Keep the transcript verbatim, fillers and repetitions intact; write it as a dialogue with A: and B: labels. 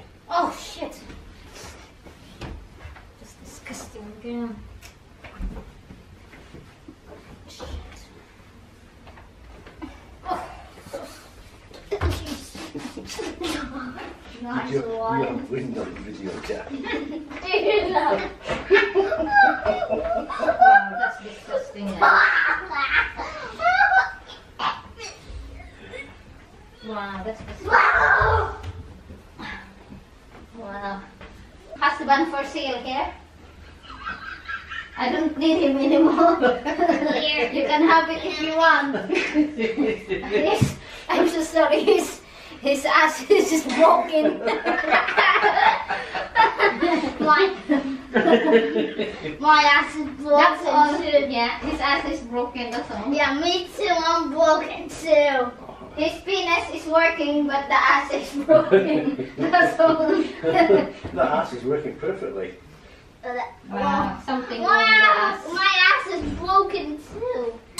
A: Oh shit! Just disgusting again. Shit. Oh. Nice
B: You're,
A: one.
B: you're winning on video, Jack.
A: Wow, that's disgusting. Wow, that's disgusting. Wow. Husband for sale here. I don't need him anymore. Here, you can have it if you want. Yes, I'm so sorry. His, his ass is just broken.
C: My, my ass is broken.
A: That's all.
C: Too.
A: Yeah, his ass is broken. That's all.
C: Yeah, me too. I'm broken too.
A: His penis is working, but the ass is broken. That's all.
B: The ass is working perfectly.
C: Uh,
A: Wow, something
C: my
A: wrong with the
C: ass,
A: ass.
C: my ass is broken too.